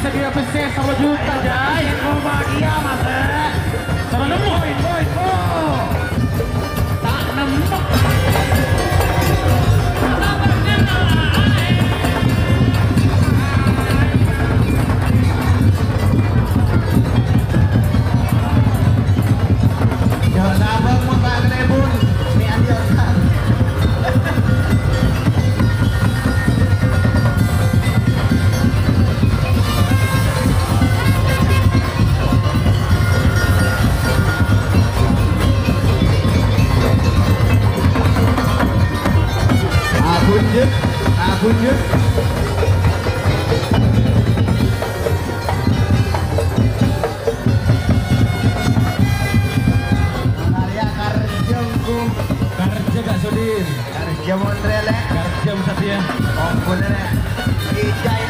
sedia PC 10 juta guys. Mau bahagia mas. Sama nemu. Tak nemu. Bunyi. Maria Karja gak Sudin. Karja Mondrele. Karja Musafia. Oh bener. Ijai.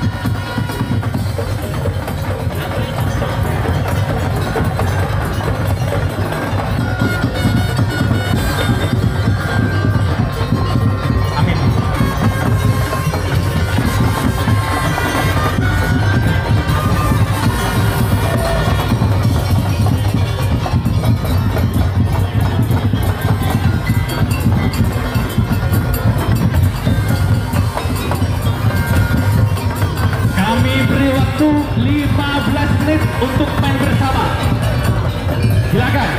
Waktu 15 menit untuk main bersama. Silakan.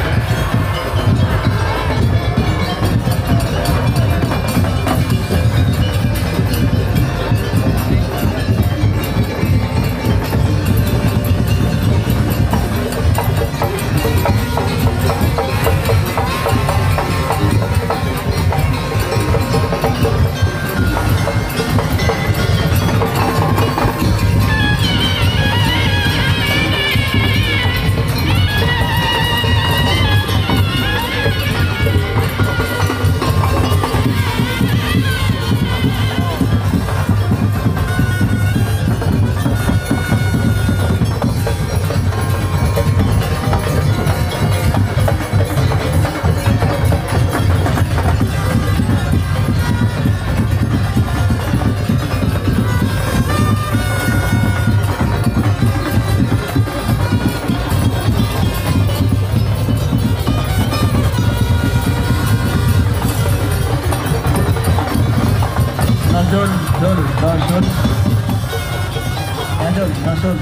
Langsung.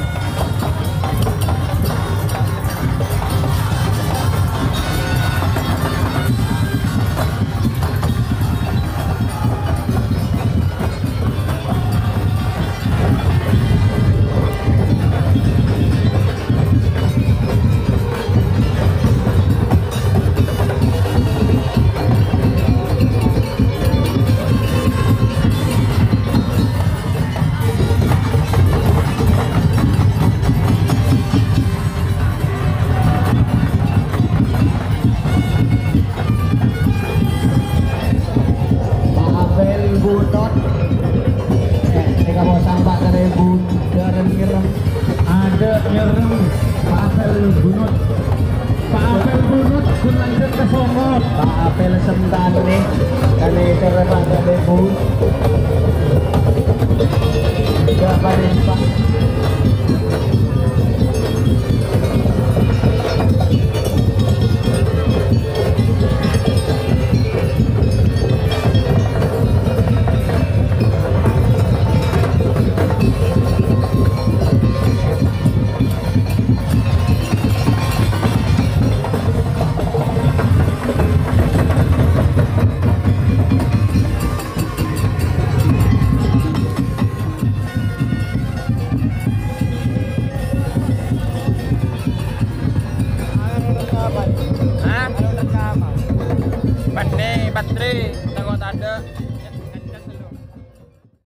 Ada nyerem Pak Apel Bunut. Pak Apel Bunut kun lanjut ke Songo. Pak Apel Sentane kali terima kali Bu. Berapa nih Pak? Baterai, takut ada.